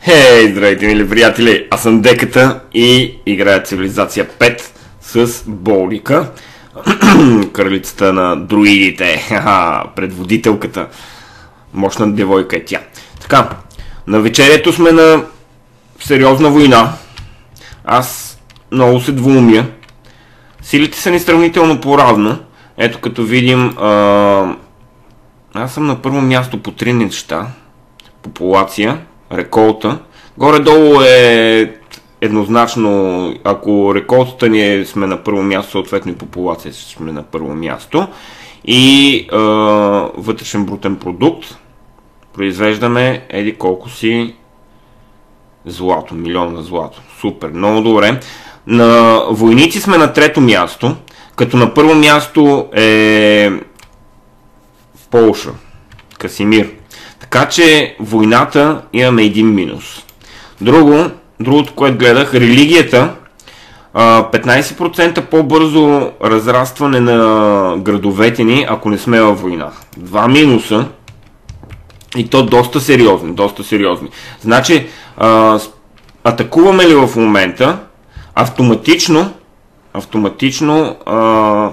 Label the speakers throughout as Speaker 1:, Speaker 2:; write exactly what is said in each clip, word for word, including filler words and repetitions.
Speaker 1: Хей, здравейте, мили приятели! Аз съм Деката и играя Цивилизация пет с Болника, кралицата на друидите, предводителката. Мощна девойка е тя. Така, на вечерието сме на сериозна война. Аз много се двумя. Силите са ни сравнително по-равно. Ето като видим, а... аз съм на първо място по три неща. Популация, реколта. Горе-долу е еднозначно, ако реколтата ни е, сме на първо място, съответно и популация сме на първо място. И а, вътрешен брутен продукт. Произвеждаме еди колко си злато, милион на злато. Супер, много добре. На войници сме на трето място, като на първо място е Полша, Касимир. Така че войната имаме един минус. Друго, другото, което гледах, религията, петнайсет процента по-бързо разрастване на градовете ни, ако не сме във война. Два минуса. И то доста сериозни, доста сериозни. Значи, а, атакуваме ли в момента, автоматично, автоматично а,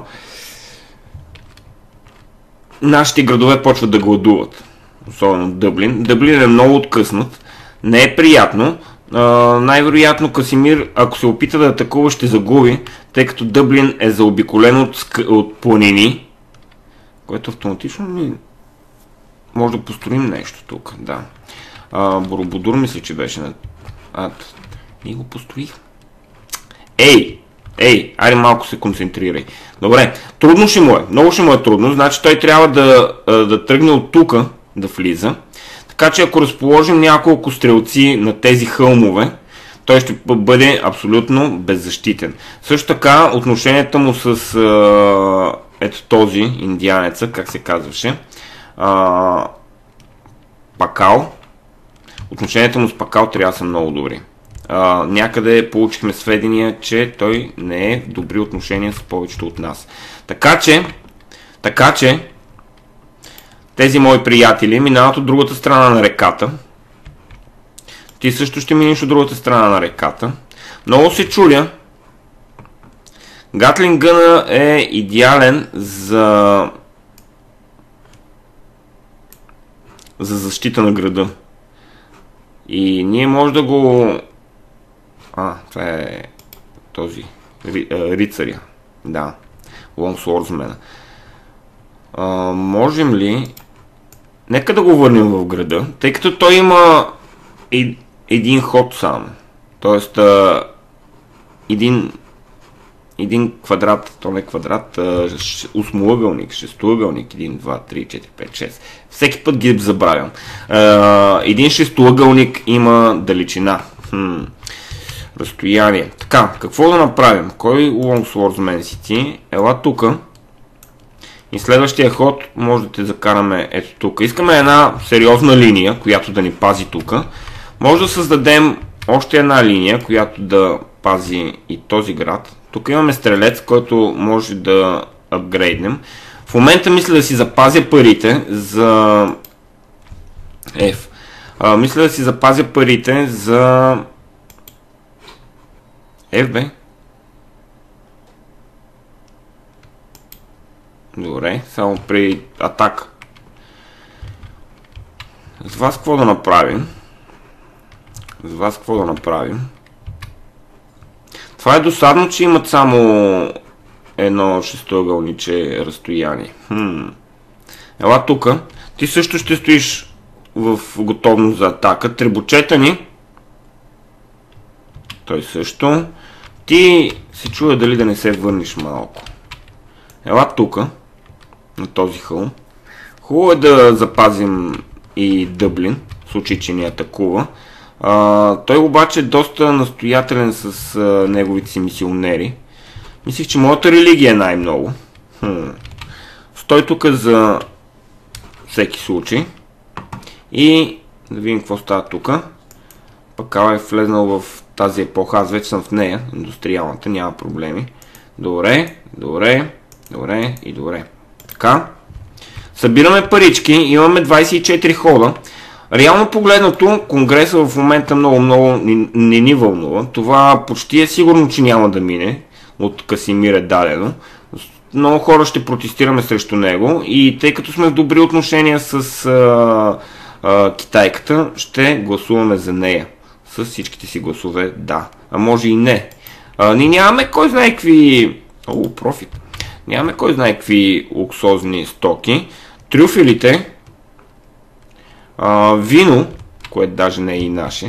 Speaker 1: нашите градове почват да гладуват. Особено Дъблин. Дъблин е много откъснат. Не е приятно. А, най-вероятно Касимир, ако се опита да атакува, ще загуби, тъй като Дъблин е заобиколен от, от планини, което автоматично ни... може да построим нещо тук, да. А, Борободур мисля, че беше на... А, ние го построих. Ей! Ей! Айде малко се концентрирай. Добре, трудно ще му е. Много ще му е трудно. Значи той трябва да, да тръгне от тук, да влиза. Така че ако разположим няколко стрелци на тези хълмове, той ще бъде абсолютно беззащитен. Също така, отношенията му с а, ето този индианеца, как се казваше, а, Пакал. Отношенията му с Пакал трябва да са много добри. А, някъде получихме сведения, че той не е в добри отношения с повечето от нас. Така че, така че, тези мои приятели минават от другата страна на реката. Ти също ще минеш от другата страна на реката. Много се чудя. Гатлинг гъна е идеален за за защита на града. И ние може да го... А, това е този ри, а, рицаря. Да. Лонгсвордсмена. Можем ли... Нека да го върнем в града, тъй като той има е, един ход само. Тоест а, един един квадрат, то не е квадрат, осмоъгълник, шестоъгълник, един, два, три, четири, пет, шест. Всеки път ги забравям. А, един шестоъгълник има далечина. Хм. Разстояние. Така, какво да направим? Кой Лонгсвордсмен си ти? Ела тука. И следващия ход може да те закараме ето тук. Искаме една сериозна линия, която да ни пази тук. Може да създадем още една линия, която да пази и този град. Тук имаме стрелец, който може да апгрейднем. В момента мисля да си запазя парите за... F. А, мисля да си запазя парите за... F, бе. Добре, само при атака. С вас какво да направим? С вас какво да направим? Това е досадно, че имат само едно шестоъгълниче разстояние. Хм. Ела тука. Ти също ще стоиш в готовност за атака. Требочета ни. Той също. Ти се чуя дали да не се върнеш малко. Ела тука. На този хълм. Хубаво е да запазим и Дъблин, в случай, че ни атакува. А, той обаче е доста настоятелен с а, неговите си мисионери. Мислих, че моята религия е най-много. Хм. Стой тук за всеки случай. И да видим какво става тук. Пакал е влезнал в тази епоха. Аз вече съм в нея, индустриалната, няма проблеми. Добре, добре, добре и добре. Така. Събираме парички, имаме двайсет и четири хода. реално погледнато, Конгреса в момента много-много не, не ни вълнува. Това почти е сигурно, че няма да мине. От Касимир е дадено. Много хора ще протестираме срещу него и тъй като сме в добри отношения с а, а, китайката, ще гласуваме за нея. С всичките си гласове да. А може и не. А, ние нямаме кой знае какви... О, профит. Нямаме кой знае какви луксозни стоки. Трюфелите, а, вино, което даже не е и наше.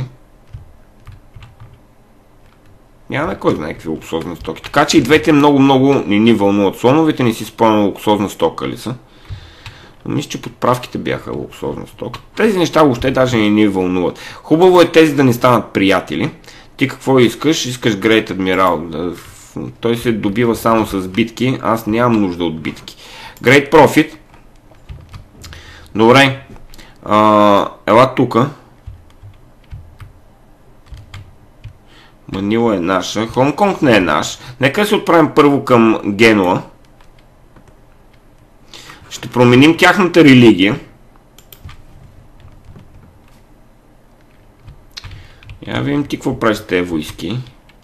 Speaker 1: Нямаме кой знае какви луксозни стоки. Така че и двете много-много не ни вълнуват. Слоновете ни си спомнят луксозна стока ли са. Но мисля, че подправките бяха луксозна стока. Тези неща въобще даже не ни вълнуват. Хубаво е тези да не станат приятели. Ти какво искаш? Искаш Great Admiral. Да, той се добива само с битки. Аз нямам нужда от битки. Great Profit. Добре. А, ела тука. Манила е наша. Хонг-Конг не е наш. Нека се отправим първо към Генуа. Ще променим тяхната религия. Я видим ти какво правиш с тези войски.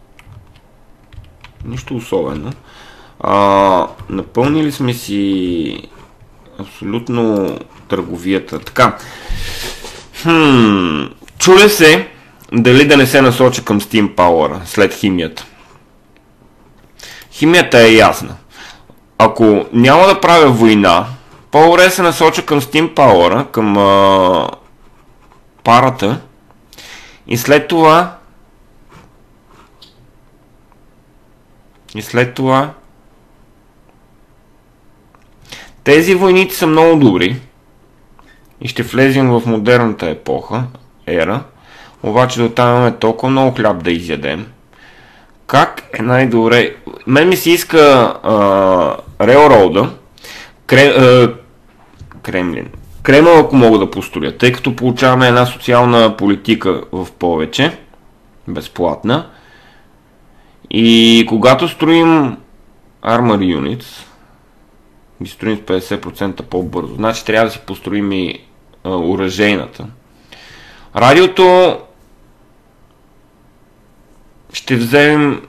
Speaker 1: Нищо особено. А, напълнили сме си абсолютно търговията. Така. Хм, чуля се дали да не се насоча към Steam Power след химията. Химията е ясна. Ако няма да правя война, по-добре се насоча към Steam Power, към а, парата и след това и след това тези войници са много добри и ще влезем в модерната епоха, ера, обаче до там имаме толкова много хляб да изядем. Как е най-добре? Мен ми се иска Рейлроуда, Кремлин. Кремъл, ако мога да построя, тъй като получаваме една социална политика в повече, безплатна. И когато строим Armor Units, ги строим с петдесет процента по-бързо. Значи трябва да си построим и а, оръжейната. Радиото ще вземем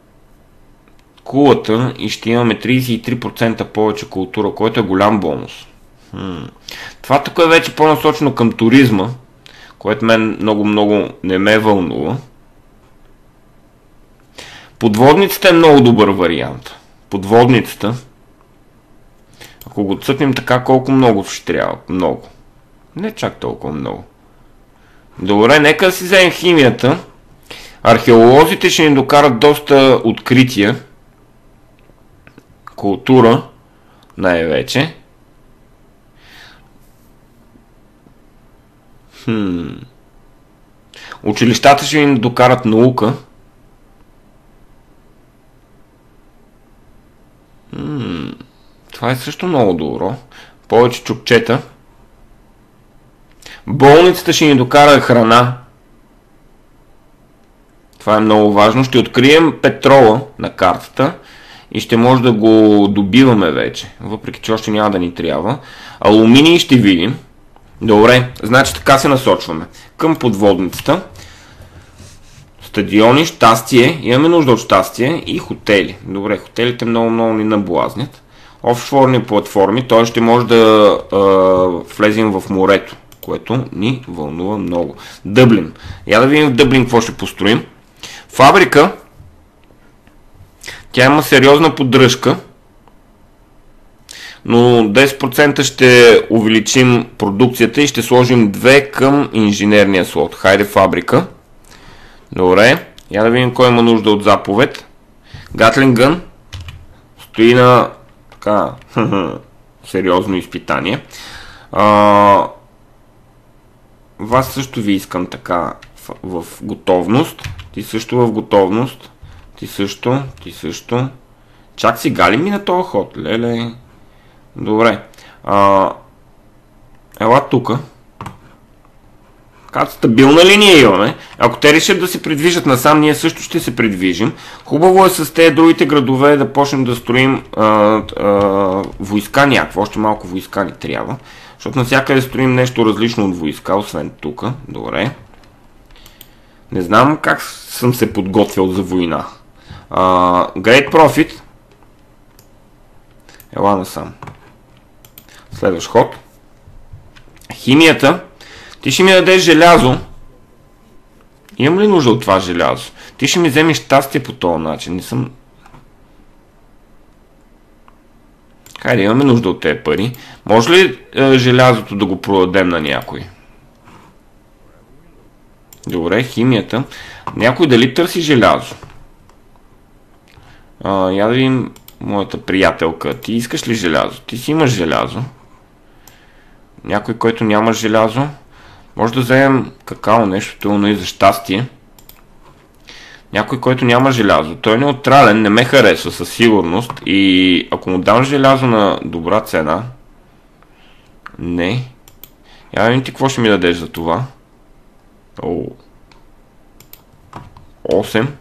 Speaker 1: кулата и ще имаме тридесет и три процента повече култура, който е голям бонус. Хм. Това тук е вече по-насочено към туризма, което мен много-много не ме вълнува. Подводницата е много добър вариант. Подводницата, ако го цъкнем така, колко много ще трябва? Много. Не чак толкова много. Добре, нека да си вземем химията. Археолозите ще ни докарат доста открития. Култура, най-вече. Хм. Училищата ще ни докарат наука. Хм. Това е също много добро. Повече чукчета. Болницата ще ни докара храна. Това е много важно. Ще открием петрола на картата и ще може да го добиваме вече. Въпреки че още няма да ни трябва. Алуминий ще видим. Добре, значи така се насочваме. Към подводницата. Стадиони, щастие. Имаме нужда от щастие и хотели. Добре, хотелите много-много ни наблазнят. Офшорни платформи, т.е. ще може да а, влезем в морето, което ни вълнува много. Дъблин. Я да видим в Дъблин какво ще построим. Фабрика. Тя има сериозна поддръжка, но десет процента ще увеличим продукцията и ще сложим две към инженерния слот. Хайде фабрика. Добре. Я да видим кой има нужда от заповед. Гатлингън стои на така сериозно изпитание. А, вас също ви искам така в, в готовност. Ти също в готовност. Ти също. Ти също. Чак сега ли ми на този ход? Леле. Добре. А, ела тука. Така стабилна линия имаме. Ако те решат да се придвижат насам, ние също ще се придвижим. Хубаво е с тези другите градове да почнем да строим а, а, войска някакво. Още малко войска ни трябва. Защото навсякъде строим нещо различно от войска, освен тук. Добре. Не знам как съм се подготвил за война. Uh, Great Profit. Ела насам. Следващ ход. Химията. Ти ще ми дадеш желязо. Имам ли нужда от това желязо? Ти ще ми вземеш щастие по този начин. Не съм... Хайде, имаме нужда от тези пари. Може ли е, желязото да го продадем на някой? Добре, химията. Някой дали търси желязо? А, я да видим моята приятелка. Ти искаш ли желязо? Ти си имаш желязо. Някой, който няма желязо. Може да вземем какао, нещо тълно и за щастие. Някой, който няма желязо. Той е неутрален, не ме харесва със сигурност. И ако му дам желязо на добра цена... Не. Я видим ти какво ще ми дадеш за това. О. осем.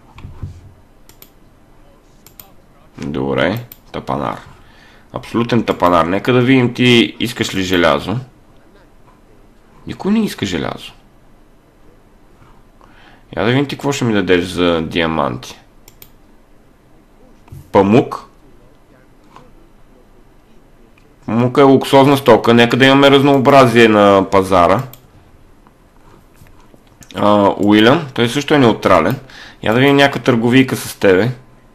Speaker 1: Добре. Тапанар. Абсолютен тапанар. Нека да видим ти искаш ли желязо. Никой не иска желязо. Я да видим ти какво ще ми дадеш за диаманти. Памук. Памук е луксозна стока. Нека да имаме разнообразие на пазара. Уилям. Той също е неутрален. Я да видим някаква търговийка с тебе.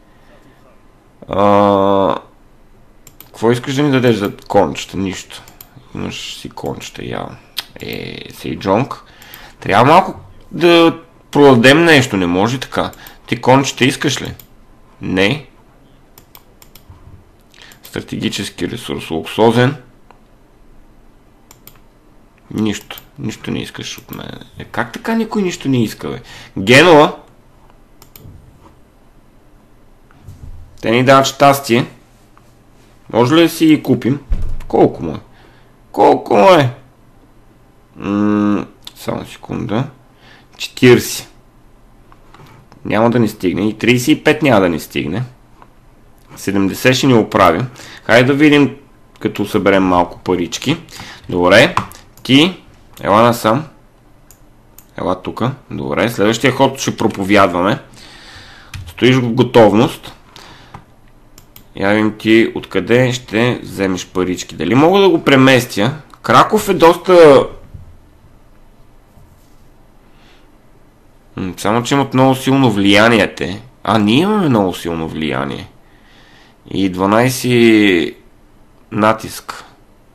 Speaker 1: А, какво искаш да ми дадеш за кончета? Нищо. Имаш си кончета явно. Е, Сейджонг. Трябва малко да продадем нещо, не може така. Ти кончета искаш ли? Не. Стратегически ресурс, луксозен. Нищо. Нищо не искаш от мен. Е, как така никой нищо не иска, бе? Генуа. Те ни дават щастие. Може ли да си ги купим? Колко му е? Колко му е? М- само секунда. четирийсет. Няма да ни стигне. И трийсет и пет няма да ни стигне. седемдесет ще ни оправи. Хайде да видим, като съберем малко парички. Добре. Ти, ела насам. Ела тука. Добре. Следващия ход ще проповядваме. Стоиш в готовност. Я видим ти откъде ще вземеш парички. Дали мога да го преместя? Краков е доста... Само, че имат много силно влияние те. А, ние имаме много силно влияние. И дванайсет натиск.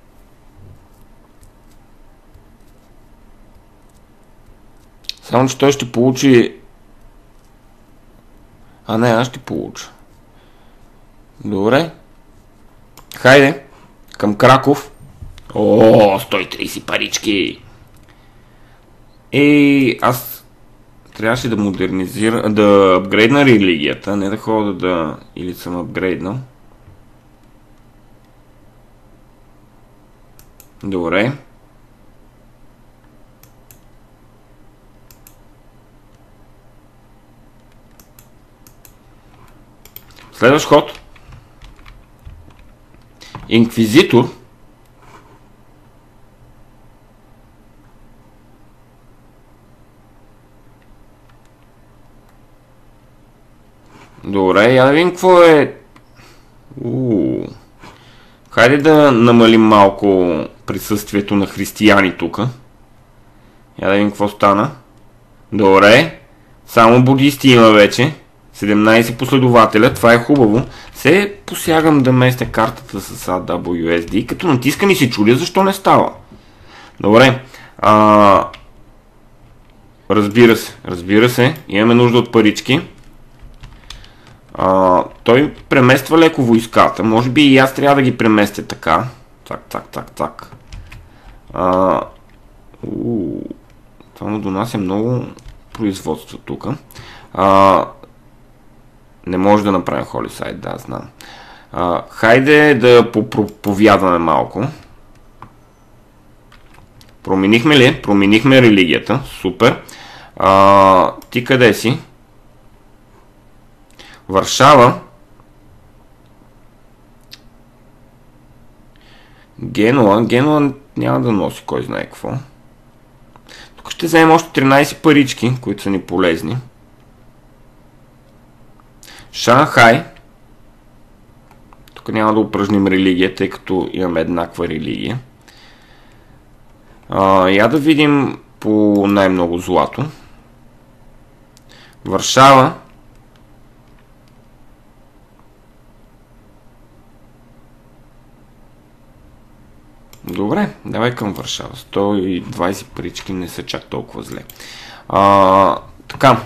Speaker 1: Само, че той ще получи... А не, аз ще получа. Добре. Хайде. Към Краков. О, сто и трийсет парички. Ей, аз трябваше да модернизирам, да апгрейдна религията, не да хода да... Или съм апгрейднал. Добре. Следващ ход. Инквизитор. Добре, я да видим какво е... Уу. Хайде да намалим малко присъствието на християни тук. Я да видим какво стана. Добре. Само будисти има вече. седемнайсет последователя, това е хубаво. Се посягам да местя картата с А Дабъл Ю Ес Ди, като натискам и се чудя защо не става. Добре. А... Разбира се, разбира се, имаме нужда от парички. А, той премества леко войската. Може би и аз трябва да ги преместя така. Так, так, так, так. А, уу, това му донася много производство тук. А, не може да направим Холисайд, да, знам. А, хайде да попроповядваме малко. Променихме ли? Променихме религията. Супер. А, ти къде си? Варшава. Генуа. Генуа няма да носи кой знае какво. Тук ще вземем още тринайсет парички, които са ни полезни. Шанхай. Тук няма да упражним религия, тъй като имаме еднаква религия. А, я да видим по най-много злато. Варшава. Добре, давай към Варшава. сто и двайсет парички не са чак толкова зле. А, така.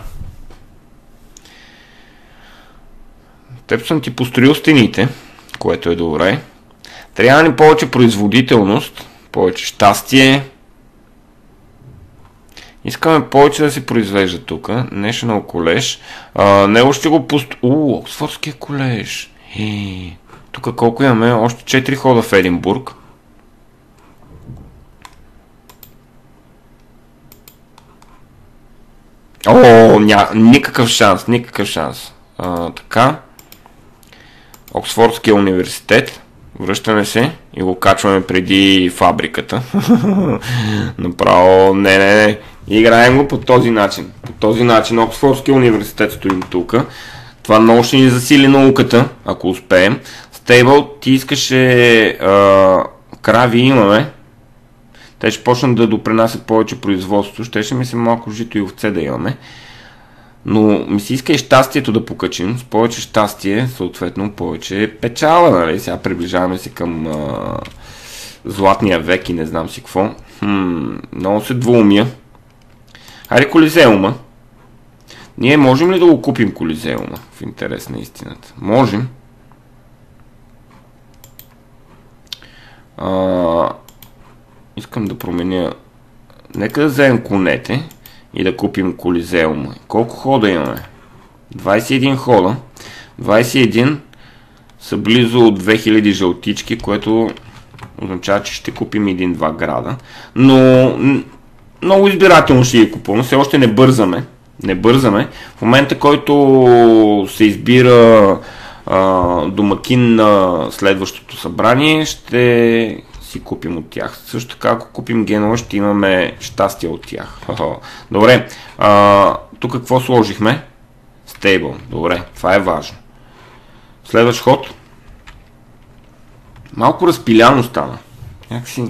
Speaker 1: Теб съм ти построил стените, което е добре. Трябва ни повече производителност, повече щастие. Искаме повече да се произвежда тук. National колеж. А, него ще го пуст... Уу, Оксфордския колеж. Е, тук колко имаме? Още четири хода в Единбург. О, ня... никакъв шанс, никакъв шанс. А, така. Оксфордския университет. Връщаме се и го качваме преди фабриката. Направо, не, не, не. Играем го по този начин. По този начин Оксфордския университет стоим тук. Това много ще ни засили науката, ако успеем. Стейбъл, ти искаше а, крави имаме. Те ще почнат да допринасят повече производство. Ще ще ми се малко жито и овце да имаме. Но ми се иска и щастието да покачим. С повече щастие, съответно, повече печала, нали? Сега приближаваме се към а, златния век и не знам си какво. Хм, много се двумя. Хайде Колизеума. Ние можем ли да го купим Колизеума? В интерес на истината. Можем. А, искам да променя. Нека да вземем конете и да купим Колизеума. Колко хода имаме? двайсет и един хода. двайсет и един са близо две хиляди жълтички, което означава, че ще купим един-два града. Но много избирателно ще ги купуваме. Все още не бързаме. Не бързаме. В момента, който се избира а, домакин на следващото събрание, ще си купим от тях. Също така, ако купим Генуа, ще имаме щастие от тях. Добре. А, тук какво сложихме? Стейбъл. Добре. Това е важно. Следващ ход. Малко разпиляно стана. Някакси...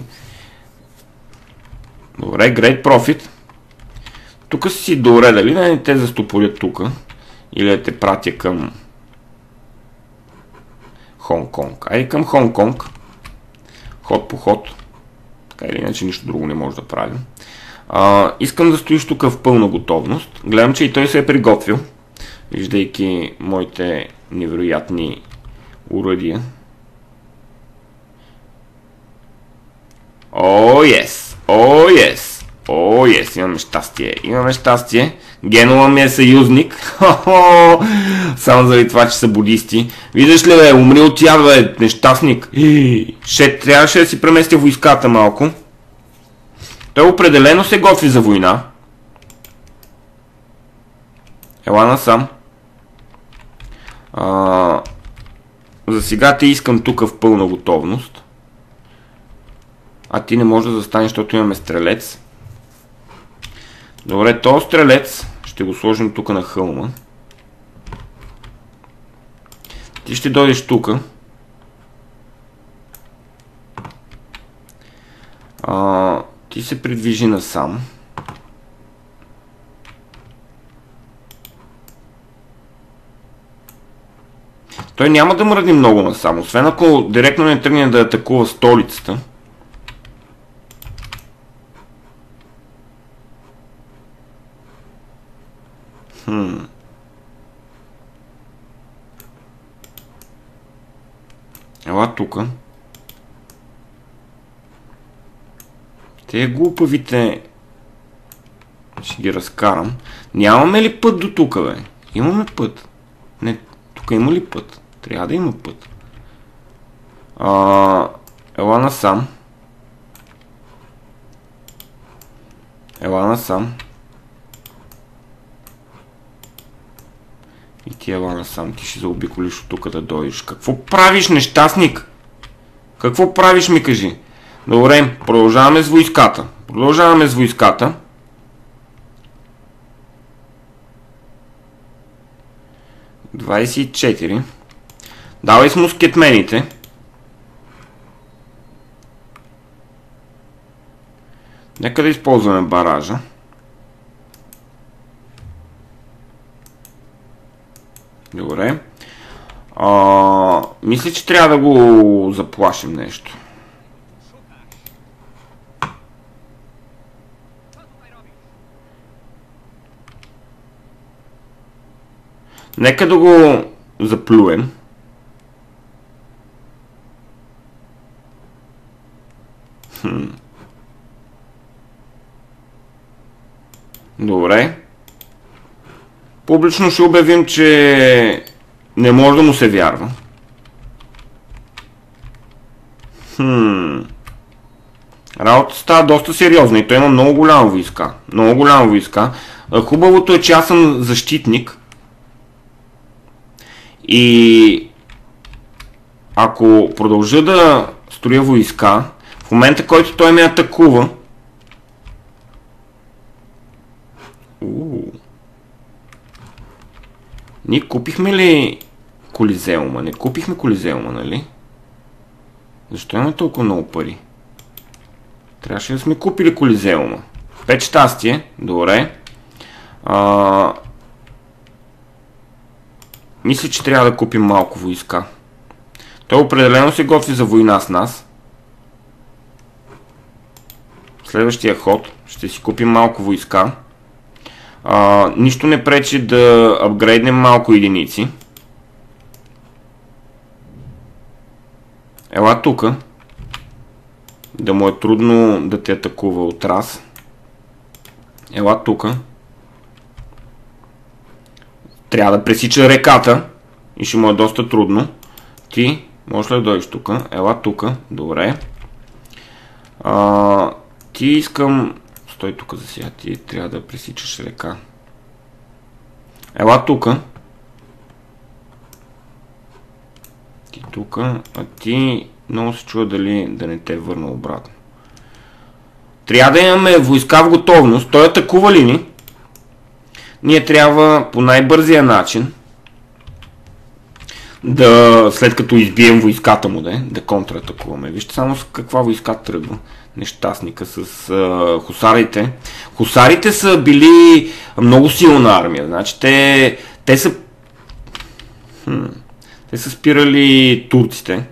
Speaker 1: Добре. Great Profit. Тук си си добре, дали да не те застопорят тук? Или да те пратя към Хонг-Конг. Айде към Хонг-Конг. Ход по ход. Така или иначе нищо друго не може да правим. А, искам да стоиш тук в пълна готовност. Гледам, че и той се е приготвил. Виждайки моите невероятни уръдия. О, ес! О, ес! О, ес! Имаме щастие. Имаме щастие. Генуа ми е съюзник. Хо-хо! Само заради това, че са будисти. Виждаш ли, бе, умри от яд, бе, нещастник. Ще трябваше да си преместя войската малко. Той определено се готви за война. Ела насам. А, за сега те искам тук в пълна готовност. А ти не можеш да застанеш, защото имаме стрелец. Добре, този стрелец ще го сложим тук на хълма. Ти ще дойдеш тук. А, ти се придвижи насам. Той няма да мръдни много насам, освен ако директно не тръгне да атакува столицата. Хм. Ела тука. Те глупавите ще ги разкарам. Нямаме ли път до тук, бе? Имаме път. Не, тук има ли път? Трябва да има път. А, ела насам. Ела насам. И ти ела насам. Ти ще заобиколиш от тук да дойдеш. Какво правиш, нещастник? Какво правиш, ми кажи? Добре, продължаваме с войската. Продължаваме с войската. двайсет и четири. Давай с мускетмените. Нека да използваме баража. Добре. А, мисля, че трябва да го заплашим нещо. Нека да го заплюем. Хм. Добре. Публично ще обявим, че не може да му се вярва. Хм. Работата става доста сериозна и той има много голяма войска. Много голяма войска. Хубавото е, че аз съм защитник. И ако продължа да строя войска, в момента, който той ме атакува, уу, ние купихме ли Колизеума? Не купихме Колизеума, нали? Защо имаме толкова много пари? Трябваше да сме купили Колизеума. Пет щастие, добре. А... Мисля, че трябва да купим малко войска. Той определено се готви за война с нас. Следващия ход ще си купим малко войска. А, нищо не пречи да апгрейднем малко единици. Ела тука. Да му е трудно да те атакува от раз. Ела тука. Трябва да пресича реката и ще му е доста трудно. Ти можеш ли да дойдеш тука? Ела тука. Добре. А, ти искам... Стой тука за сега. Ти трябва да пресичаш река. Ела тука. Ти тука. А ти много се чува дали да не те върна обратно. Трябва да имаме войска в готовност. Той атакува ли ни? Ние трябва по най-бързия начин да, след като избием войската му, да, да контратакуваме. Вижте само с каква войска тръгва нещастника с а, хусарите. Хусарите са били много силна армия. Значи те, те са хм, те са спирали турците.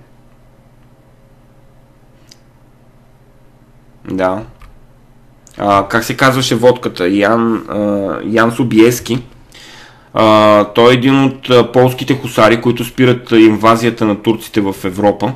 Speaker 1: Да. А, как се казваше водката? Ян, а, Ян Собиески. А, той е един от а, полските хусари, които спират инвазията на турците в Европа.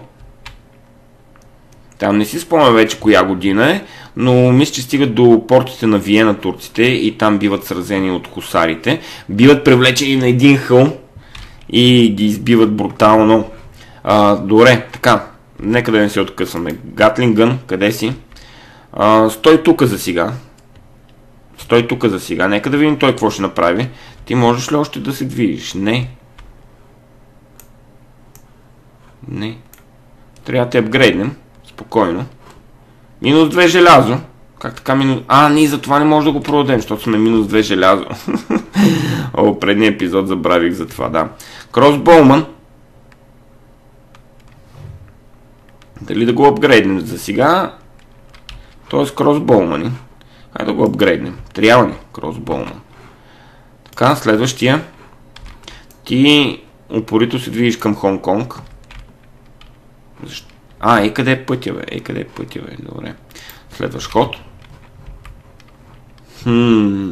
Speaker 1: Там не си спомням вече коя година е, но мисля, че стигат до портите на Виена турците и там биват сразени от хусарите. Биват привлечени на един хълм и ги избиват брутално. А, добре, така, нека да не се откъсваме. Гатлингън, къде си? А, стой тука за сега. Стой тука за сега. Нека да видим той какво ще направи. Ти можеш ли още да се движиш? Не. Не. Трябва да те апгрейднем. Спокойно. Минус две желязо. Как така минус... А, ние за това не може да го продадем, защото сме минус две желязо. О, предния епизод забравих за това, да. Кросбоуман. Дали да го апгрейднем за сега? Тоест кросбоумани. Хайде да го апгрейднем. Трябва ни кросбоуман. Така, следващия. Ти упорито се движиш към Хонг-Конг. Защо? А, ей къде е пътя, бе? Ей къде е пътя, бе? Добре. Следващ ход. Хм.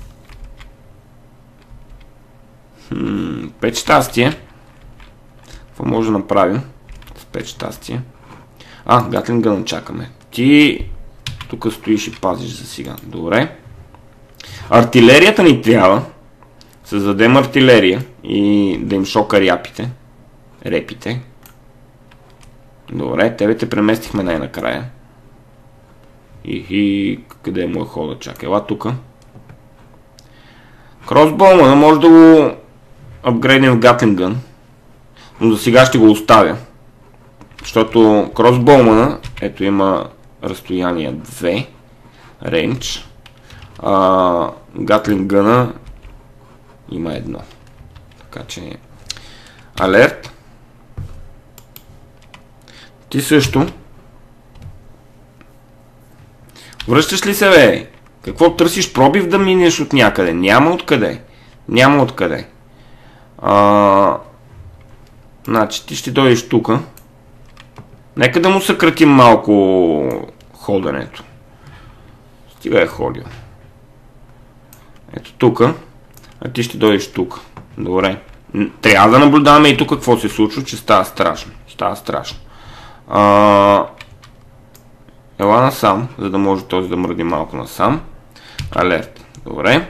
Speaker 1: Хм. Пет щастие. Какво може да направим с пет щастие? А, Гатлингън чакаме. Ти тук стоиш и пазиш за сега. Добре. Артилерията ни трябва. Създадем артилерия и да им шока ряпите. Репите. Добре, тебе те преместихме най-накрая. И, и къде му е хода? Чакай, ела тука. Кросбоумана може да го апгрейднем в Гатлингън. Но за сега ще го оставя. Защото кросбоумана, ето има разстояние две, рейндж, а Гатлинг гъна има едно. Така че алерт. Ти също. Връщаш ли се, бе? Какво търсиш? Пробив да минеш от някъде? Няма откъде. Няма откъде. А... Значи ти ще дойдеш тука. Нека да му съкратим малко ходенето. Стига е ходил. Ето тука. А ти ще дойдеш тук. Добре. Трябва да наблюдаваме и тук какво се случва, че става страшно. Става страшно. А... Ела насам, за да може този да мръди малко насам. Алерт. Добре.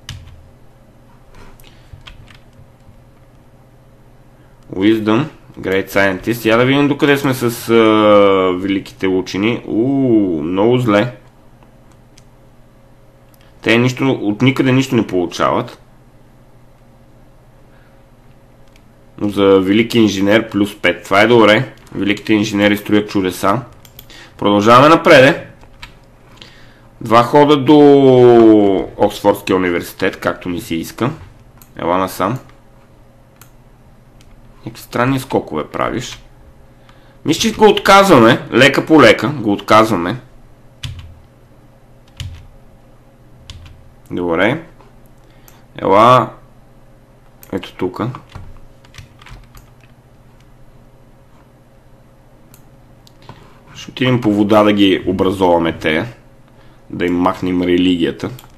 Speaker 1: Wisdom. Great Scientist. Я да видим докъде сме с uh, великите учени. Ууу, много зле. Те нищо, от никъде нищо не получават. Но за велики инженер плюс пет. Това е добре. Великите инженери строят чудеса. Продължаваме напред. Два хода до Оксфордския университет, както ми се иска. Ела насам. Някакви странни скокове правиш. Мисля, че го отказваме. Лека по лека го отказваме. Добре. Ела. Ето тука. Ще отидем по вода да ги образоваме те. Да им махнем религията.